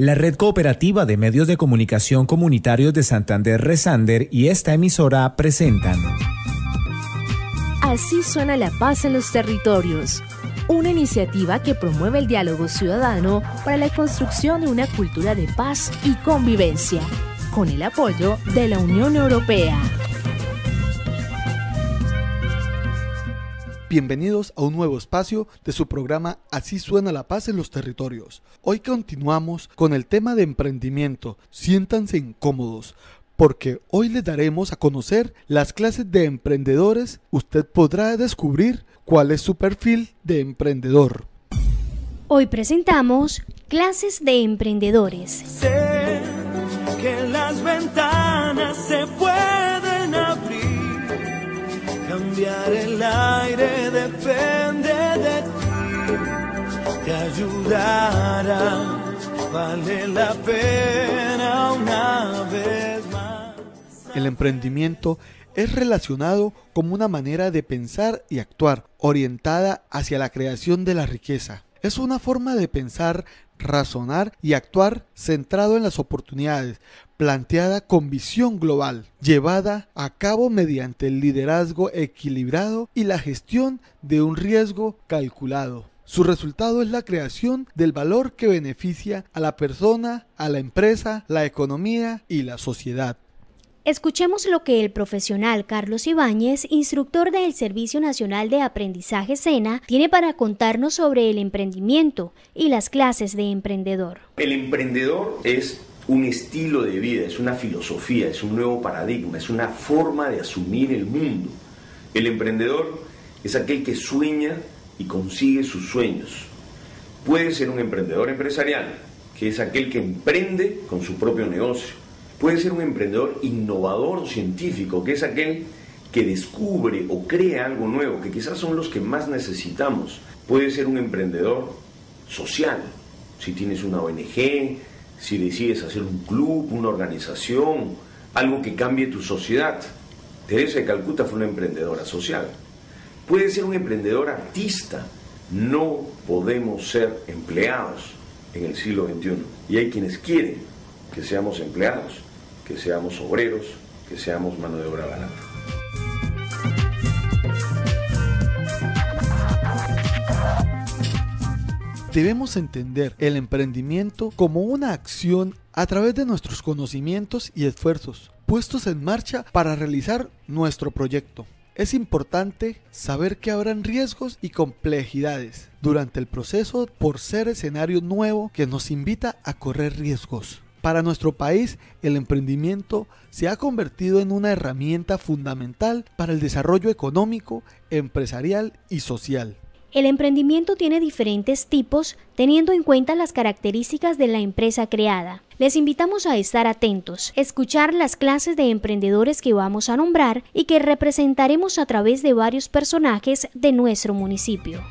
La Red Cooperativa de Medios de Comunicación Comunitarios de Santander Resander y esta emisora presentan Así suena la paz en los territorios, una iniciativa que promueve el diálogo ciudadano para la construcción de una cultura de paz y convivencia, con el apoyo de la Unión Europea. Bienvenidos a un nuevo espacio de su programa Así suena la paz en los territorios. Hoy continuamos con el tema de emprendimiento. Siéntanse incómodos, porque hoy les daremos a conocer las clases de emprendedores. Usted podrá descubrir cuál es su perfil de emprendedor. Hoy presentamos clases de emprendedores. Sé que las ventanas se pueden abrir. Cambiar el aire depende de ti, te ayudará, vale la pena una vez más. El emprendimiento es relacionado como una manera de pensar y actuar orientada hacia la creación de la riqueza. Es una forma de pensar, razonar y actuar centrado en las oportunidades, planteada con visión global, llevada a cabo mediante el liderazgo equilibrado y la gestión de un riesgo calculado. Su resultado es la creación del valor que beneficia a la persona, a la empresa, la economía y la sociedad. Escuchemos lo que el profesional Carlos Ibáñez, instructor del Servicio Nacional de Aprendizaje SENA, tiene para contarnos sobre el emprendimiento y las clases de emprendedor. El emprendedor es un estilo de vida, es una filosofía, es un nuevo paradigma, es una forma de asumir el mundo. El emprendedor es aquel que sueña y consigue sus sueños. Puede ser un emprendedor empresarial, que es aquel que emprende con su propio negocio. Puede ser un emprendedor innovador o científico, que es aquel que descubre o crea algo nuevo, que quizás son los que más necesitamos. Puede ser un emprendedor social, si tienes una ONG, si decides hacer un club, una organización, algo que cambie tu sociedad. Teresa de Calcuta fue una emprendedora social. Puede ser un emprendedor artista. No podemos ser empleados en el siglo XXI. Y hay quienes quieren que seamos empleados, que seamos obreros, que seamos mano de obra barata. Debemos entender el emprendimiento como una acción a través de nuestros conocimientos y esfuerzos puestos en marcha para realizar nuestro proyecto. Es importante saber que habrán riesgos y complejidades durante el proceso por ser escenario nuevo que nos invita a correr riesgos. Para nuestro país, el emprendimiento se ha convertido en una herramienta fundamental para el desarrollo económico, empresarial y social. El emprendimiento tiene diferentes tipos, teniendo en cuenta las características de la empresa creada. Les invitamos a estar atentos, escuchar las clases de emprendedores que vamos a nombrar y que representaremos a través de varios personajes de nuestro municipio.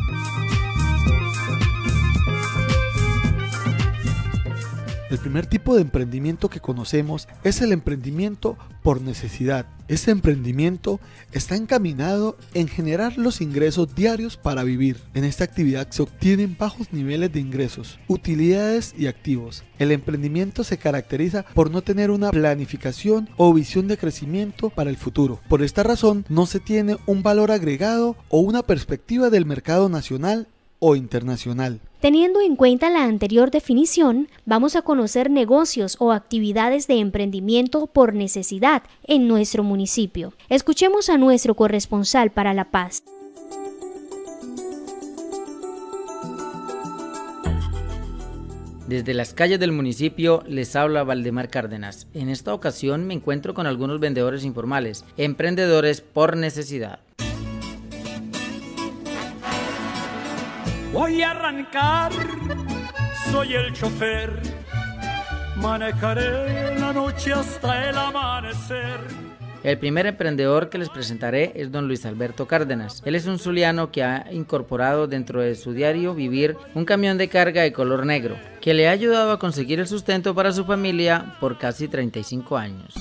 El primer tipo de emprendimiento que conocemos es el emprendimiento por necesidad. Este emprendimiento está encaminado en generar los ingresos diarios para vivir. En esta actividad se obtienen bajos niveles de ingresos, utilidades y activos. El emprendimiento se caracteriza por no tener una planificación o visión de crecimiento para el futuro. Por esta razón, no se tiene un valor agregado o una perspectiva del mercado nacional o internacional. Teniendo en cuenta la anterior definición, vamos a conocer negocios o actividades de emprendimiento por necesidad en nuestro municipio. Escuchemos a nuestro corresponsal para La Paz. Desde las calles del municipio les habla Valdemar Cárdenas. En esta ocasión me encuentro con algunos vendedores informales, emprendedores por necesidad. Voy a arrancar, soy el chofer, manejaré la noche hasta el amanecer. El primer emprendedor que les presentaré es don Luis Alberto Cárdenas. Él es un zuliano que ha incorporado dentro de su diario vivir un camión de carga de color negro, que le ha ayudado a conseguir el sustento para su familia por casi 35 años.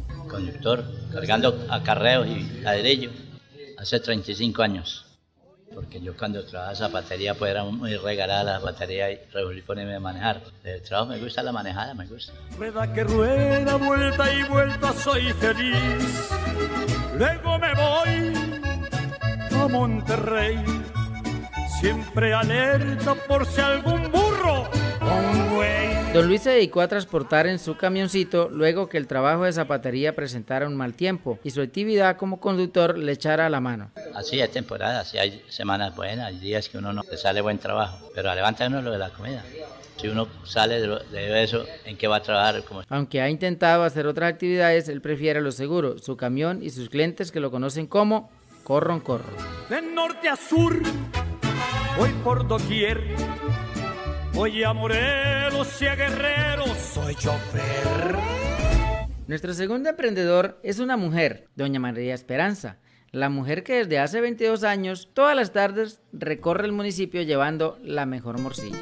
Conductor, cargando acarreos y ladrillos, hace 35 años. Porque yo cuando trabajaba zapatería pues era muy regalada la zapatería y resolví ponerme a manejar. El trabajo me gusta, la manejada me gusta. Rueda que rueda, vuelta y vuelta, soy feliz. Luego me voy a Monterrey, siempre alerta por si algún burro o un güey. Don Luis se dedicó a transportar en su camioncito luego que el trabajo de zapatería presentara un mal tiempo y su actividad como conductor le echara la mano. Así hay temporadas, así hay semanas buenas, hay días que uno no le sale buen trabajo, pero levanta uno lo de la comida. Si uno sale de eso, ¿en qué va a trabajar? Aunque ha intentado hacer otras actividades, él prefiere lo seguro, su camión y sus clientes que lo conocen como Corro en Corro. De norte a sur, voy por doquier. Voy a Morelos y a Guerrero, soy chofer. Nuestro segundo emprendedor es una mujer, doña María Esperanza, la mujer que desde hace 22 años, todas las tardes, recorre el municipio llevando la mejor morcilla.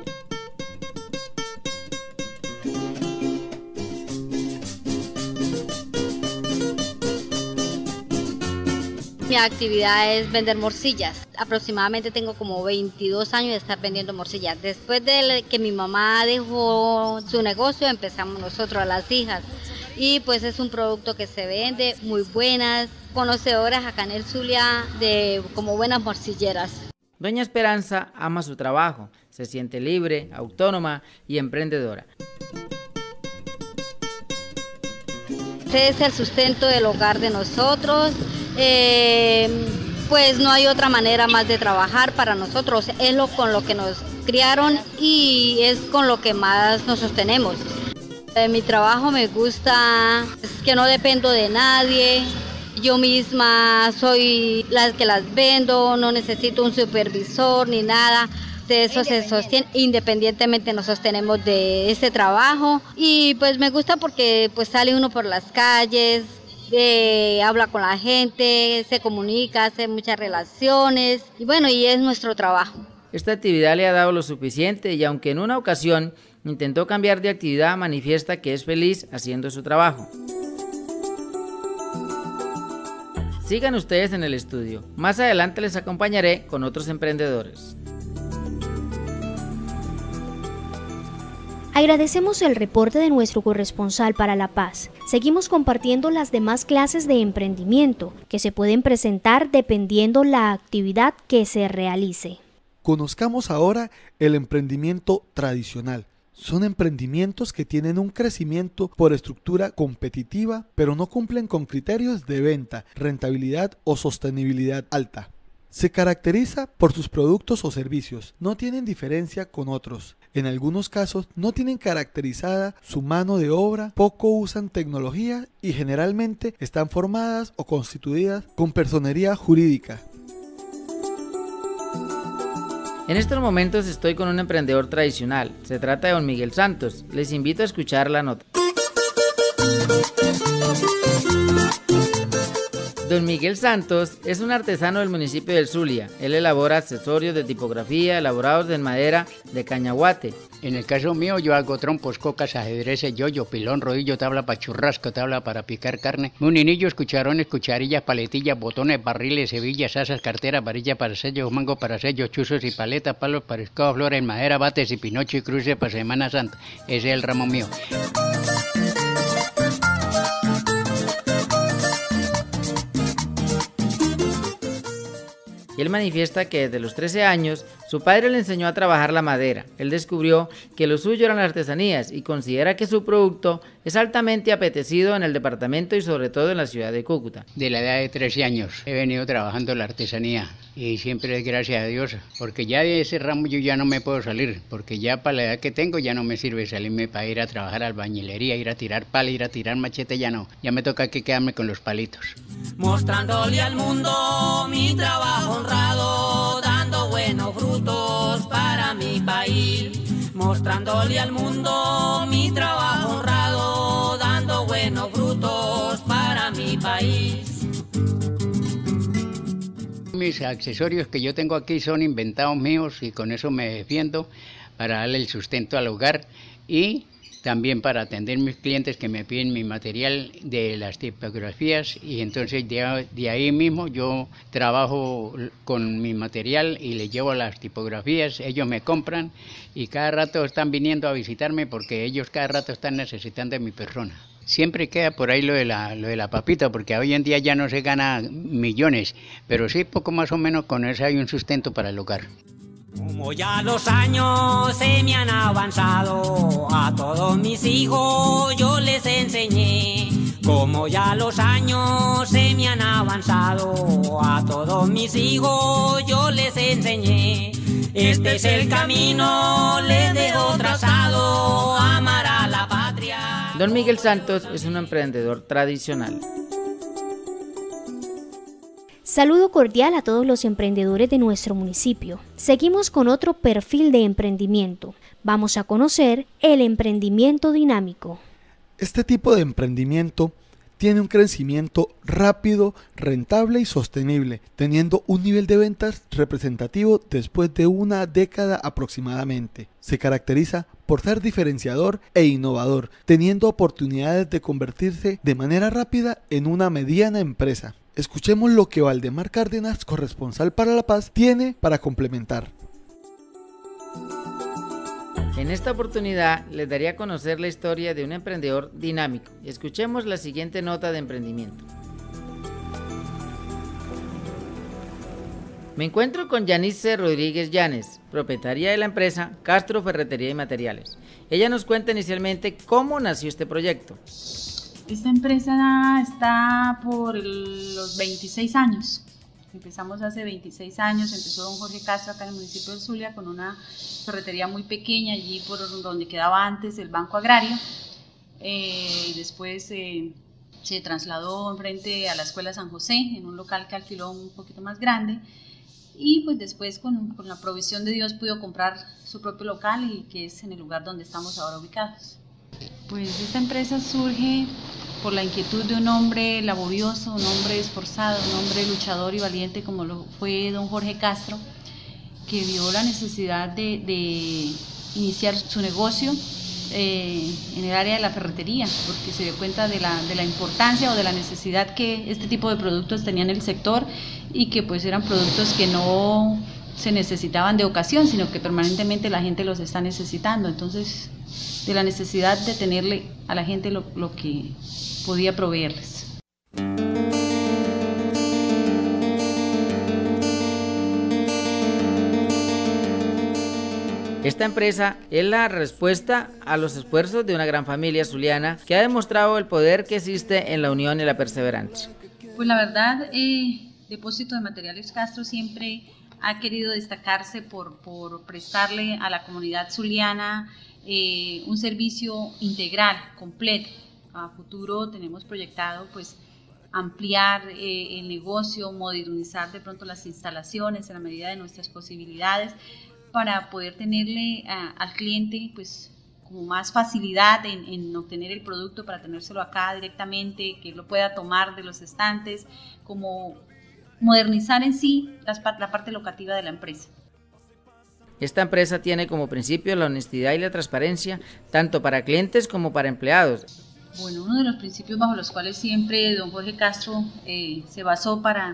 Mi actividad es vender morcillas. Aproximadamente tengo como 22 años de estar vendiendo morcillas. Después de que mi mamá dejó su negocio, empezamos nosotros, a las hijas. Y pues es un producto que se vende, muy buenas, conocedoras acá en el Zulia de como buenas morcilleras. Doña Esperanza ama su trabajo, se siente libre, autónoma y emprendedora. Este es el sustento del hogar de nosotros. Pues no hay otra manera más de trabajar para nosotros, es con lo que nos criaron y es con lo que más nos sostenemos. Mi trabajo me gusta, es que no dependo de nadie, yo misma soy la que las vendo, no necesito un supervisor ni nada. De eso se sostiene, independientemente nos sostenemos de este trabajo y pues me gusta porque pues sale uno por las calles, habla con la gente, se comunica, hace muchas relaciones y bueno, y es nuestro trabajo. Esta actividad le ha dado lo suficiente y aunque en una ocasión intentó cambiar de actividad, manifiesta que es feliz haciendo su trabajo. Sigan ustedes en el estudio, más adelante les acompañaré con otros emprendedores. Agradecemos el reporte de nuestro corresponsal para La Paz. Seguimos compartiendo las demás clases de emprendimiento que se pueden presentar dependiendo la actividad que se realice. Conozcamos ahora el emprendimiento tradicional. Son emprendimientos que tienen un crecimiento por estructura competitiva, pero no cumplen con criterios de venta, rentabilidad o sostenibilidad alta. Se caracteriza por sus productos o servicios, no tienen diferencia con otros. En algunos casos no tienen caracterizada su mano de obra, poco usan tecnología y generalmente están formadas o constituidas con personería jurídica. En estos momentos estoy con un emprendedor tradicional, se trata de don Miguel Santos, les invito a escuchar la nota. Don Miguel Santos es un artesano del municipio del Zulia. Él elabora accesorios de tipografía elaborados en madera de cañahuate. En el caso mío yo hago trompos, cocas, ajedrezes, yoyo, pilón, rodillo, tabla para churrasco, tabla para picar carne, muninillos, cucharones, cucharillas, paletillas, botones, barriles, hebillas, asas, carteras, varillas para sellos, mango para sellos, chuzos y paletas, palos para escoba, flores, madera, bates y pinocho y cruces para Semana Santa. Ese es el ramo mío. Y él manifiesta que desde los 13 años su padre le enseñó a trabajar la madera. Él descubrió que lo suyo eran las artesanías y considera que su producto es altamente apetecido en el departamento y sobre todo en la ciudad de Cúcuta. De la edad de 13 años he venido trabajando la artesanía y siempre es gracias a Dios, porque ya de ese ramo yo ya no me puedo salir, porque ya para la edad que tengo ya no me sirve salirme para ir a trabajar a albañilería, ir a tirar pala, ir a tirar machete, ya no. Ya me toca que quedarme con los palitos. Mostrándole al mundo mi trabajo honrado, dando buenos frutos para mi país. Mostrándole al mundo mi trabajo honrado, dando buenos frutos para mi país. Mis accesorios que yo tengo aquí son inventados míos y con eso me defiendo para darle el sustento al hogar y también para atender mis clientes que me piden mi material de las tipografías, y entonces de ahí mismo yo trabajo con mi material y le llevo las tipografías, ellos me compran y cada rato están viniendo a visitarme porque ellos cada rato están necesitando de mi persona. Siempre queda por ahí lo de la papita, porque hoy en día ya no se gana millones, pero sí poco más o menos con eso hay un sustento para el hogar. Como ya los años se me han avanzado, a todos mis hijos yo les enseñé. Como ya los años se me han avanzado, a todos mis hijos yo les enseñé. Este es el camino, les dejo trazado, amar a la patria. Don Miguel Santos es un emprendedor tradicional. Saludo cordial a todos los emprendedores de nuestro municipio. Seguimos con otro perfil de emprendimiento. Vamos a conocer el emprendimiento dinámico. Este tipo de emprendimiento tiene un crecimiento rápido, rentable y sostenible, teniendo un nivel de ventas representativo después de una década aproximadamente. Se caracteriza por ser diferenciador e innovador, teniendo oportunidades de convertirse de manera rápida en una mediana empresa. Escuchemos lo que Valdemar Cárdenas, corresponsal para La Paz, tiene para complementar. En esta oportunidad les daría a conocer la historia de un emprendedor dinámico. Escuchemos la siguiente nota de emprendimiento. Me encuentro con Yanice Rodríguez Llanes, propietaria de la empresa Castro Ferretería y Materiales. Ella nos cuenta inicialmente cómo nació este proyecto. Esta empresa está por los 26 años. Empezamos hace 26 años, empezó don Jorge Castro acá en el municipio de Zulia con una ferretería muy pequeña allí por donde quedaba antes el Banco Agrario. Y después se trasladó enfrente a la Escuela San José en un local que alquiló un poquito más grande. Y pues después con la provisión de Dios pudo comprar su propio local, y que es en el lugar donde estamos ahora ubicados. Pues esta empresa surge por la inquietud de un hombre laborioso, un hombre esforzado, un hombre luchador y valiente como lo fue don Jorge Castro, que vio la necesidad de iniciar su negocio en el área de la ferretería, porque se dio cuenta de la importancia o de la necesidad que este tipo de productos tenían en el sector, y que pues eran productos que no se necesitaban de ocasión, sino que permanentemente la gente los está necesitando. Entonces, de la necesidad de tenerle a la gente lo que podía proveerles. Esta empresa es la respuesta a los esfuerzos de una gran familia zuliana que ha demostrado el poder que existe en la unión y la perseverancia. Pues la verdad, Depósito de Materiales Castro siempre ha querido destacarse por prestarle a la comunidad zuliana un servicio integral, completo. A futuro tenemos proyectado pues ampliar el negocio, modernizar de pronto las instalaciones en la medida de nuestras posibilidades, para poder tenerle al cliente pues como más facilidad en obtener el producto, para tenérselo acá directamente, que él lo pueda tomar de los estantes, como modernizar en sí la parte locativa de la empresa. Esta empresa tiene como principio la honestidad y la transparencia, tanto para clientes como para empleados. Bueno, uno de los principios bajo los cuales siempre don Jorge Castro se basó para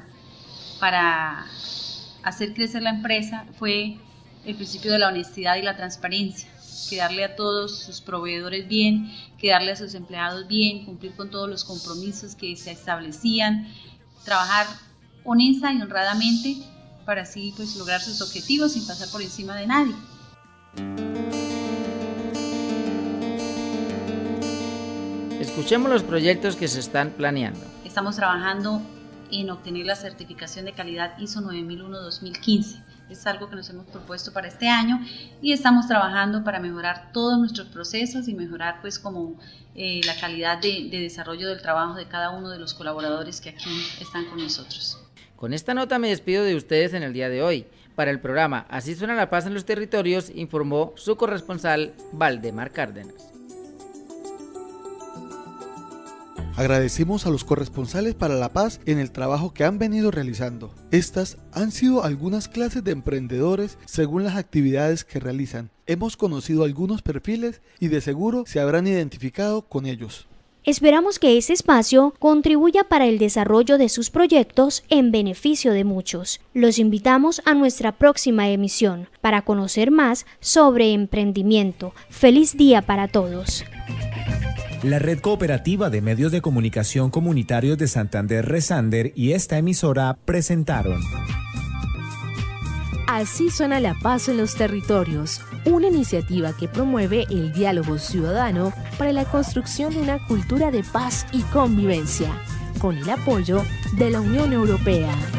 hacer crecer la empresa fue el principio de la honestidad y la transparencia, que darle a todos sus proveedores bien, que darle a sus empleados bien, cumplir con todos los compromisos que se establecían, trabajar honesta y honradamente para así pues lograr sus objetivos sin pasar por encima de nadie. Escuchemos los proyectos que se están planeando. Estamos trabajando en obtener la certificación de calidad ISO 9001-2015. Es algo que nos hemos propuesto para este año, y estamos trabajando para mejorar todos nuestros procesos y mejorar pues como la calidad de desarrollo del trabajo de cada uno de los colaboradores que aquí están con nosotros. Con esta nota me despido de ustedes en el día de hoy. Para el programa Así suena la paz en los territorios, informó su corresponsal Valdemar Cárdenas. Agradecemos a los corresponsales para la paz en el trabajo que han venido realizando. Estas han sido algunas clases de emprendedores según las actividades que realizan. Hemos conocido algunos perfiles y de seguro se habrán identificado con ellos. Esperamos que este espacio contribuya para el desarrollo de sus proyectos en beneficio de muchos. Los invitamos a nuestra próxima emisión para conocer más sobre emprendimiento. ¡Feliz día para todos! La Red Cooperativa de Medios de Comunicación Comunitarios de Santander Resander y esta emisora presentaron Así suena la paz en los territorios, una iniciativa que promueve el diálogo ciudadano para la construcción de una cultura de paz y convivencia, con el apoyo de la Unión Europea.